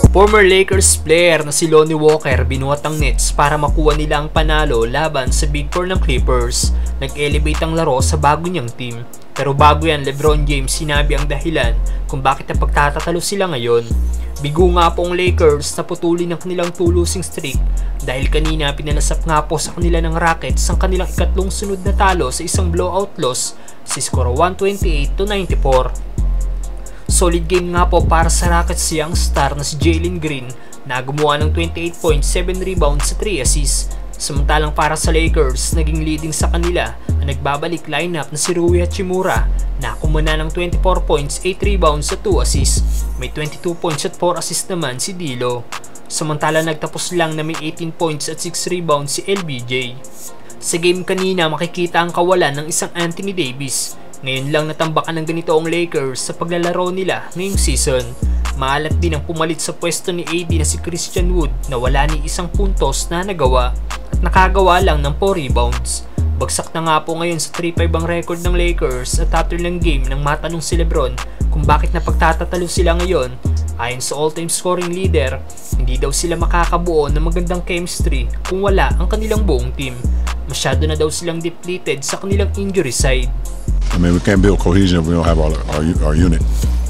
Former Lakers player na si Lonnie Walker binuhat ang Nets para makuha nila ang panalo laban sa Big Four ng Clippers. Nag-elevate ang laro sa bago niyang team. Pero bago yan, LeBron James sinabi ang dahilan kung bakit napagtatatalo sila ngayon. Bigo nga po ang Lakers na putulin ang kanilang 2-losing streak dahil kanina pinalasap nga po sa kanila ng Rockets ang kanilang ikatlong sunod na talo sa isang blowout loss sa skoro 128-94. Solid game nga po para sa Rockets young star na si Jalen Green na gumawa ng 28 points, 7 rebounds sa 3 assists. Samantalang para sa Lakers, naging leading sa kanila ang nagbabalik lineup na si Rui Hachimura na kumuna ng 24 points, 8 rebounds sa 2 assists. May 22 points at 4 assists naman si D'Lo. Samantalang nagtapos lang na may 18 points at 6 rebounds si LBJ. Sa game kanina makikita ang kawalan ng isang Anthony Davis. Ngayon lang natambakan ng ganito ang Lakers sa paglalaro nila ngayong season. Maalat din ang pumalit sa pwesto ni AD na si Christian Wood na wala ni isang puntos na nagawa at nakagawa lang ng 4 rebounds. Bagsak na nga po ngayon sa 3-5 ang record ng Lakers at after ng game nang matanong si LeBron kung bakit napagtatatalo sila ngayon. Ayon sa all-time scoring leader, hindi daw sila makakabuo ng magandang chemistry kung wala ang kanilang buong team. Masyado na daw silang depleted sa kanilang injury side. I mean, we can't build cohesion if we don't have our unit.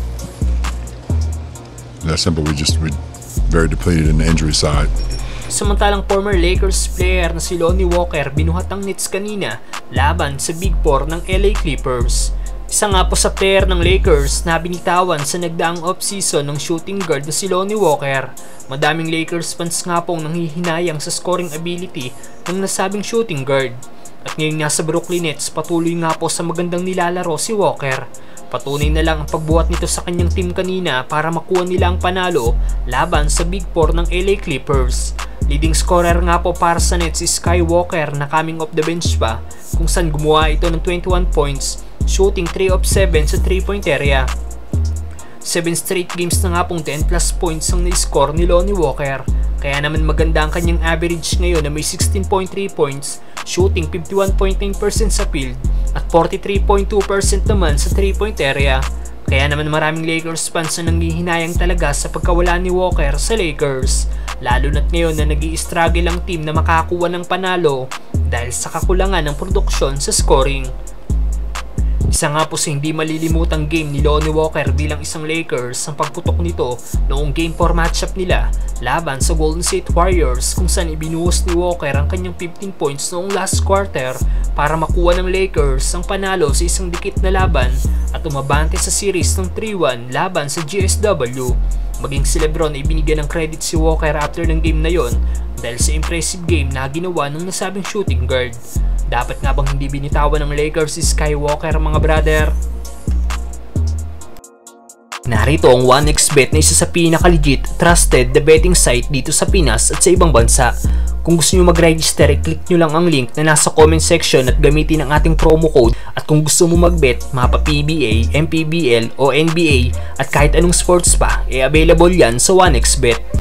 That's simple. We're very depleted in the injury side. Samantalang former Lakers player na si Lonnie Walker binuhat ang Nets kanina laban sa Big Four ng LA Clippers. Isa nga po sa player ng Lakers na binitawan sa nagdaang off-season ng shooting guard na si Lonnie Walker. Madaming Lakers fans nga pong nanghihinayang sa scoring ability ng nasabing shooting guard. At ngayon nga sa Brooklyn Nets, patuloy nga po sa magandang nilalaro si Walker. Patunay na lang ang pagbuhat nito sa kanyang team kanina para makuha nila ang panalo laban sa Big Four ng LA Clippers. Leading scorer nga po para sa Nets si Sky Walker na coming off the bench pa kung saan gumawa ito ng 21 points, shooting 3 of 7 sa 3-point area. 7 straight games na nga pong 10 plus points ang na-score ni Lonnie Walker. Kaya naman maganda ang kanyang average ngayon na may 16.3 points, shooting 51.9% sa field at 43.2% naman sa 3-point area. Kaya naman maraming Lakers fans na nanghihinayang talaga sa pagkawala ni Walker sa Lakers. Lalo na't ngayon na nag-i-struggle ang team na makakuha ng panalo dahil sa kakulangan ng produksyon sa scoring. Isa nga po sa hindi malilimutang game ni Lonnie Walker bilang isang Lakers ang pagputok nito noong Game 4 matchup nila laban sa Golden State Warriors kung saan ibinuhos ni Walker ang kanyang 15 points noong last quarter para makuha ng Lakers ang panalo sa isang dikit na laban at umabante sa series ng 3-1 laban sa GSW. Maging si LeBron ay binigyan ng credit si Walker after ng game na yon dahil sa impressive game na ginawa ng nasabing shooting guard. Dapat nga bang hindi binitawan ng Lakers si Skywalker mga brother? Narito ang 1xBet na isa sa pinaka-legit, trusted the betting site dito sa Pinas at sa ibang bansa. Kung gusto nyo mag-register, click nyo lang ang link na nasa comment section at gamitin ang ating promo code. At kung gusto mo mag-bet, mapa PBA, MPBL o NBA at kahit anong sports pa, available yan sa 1xBet.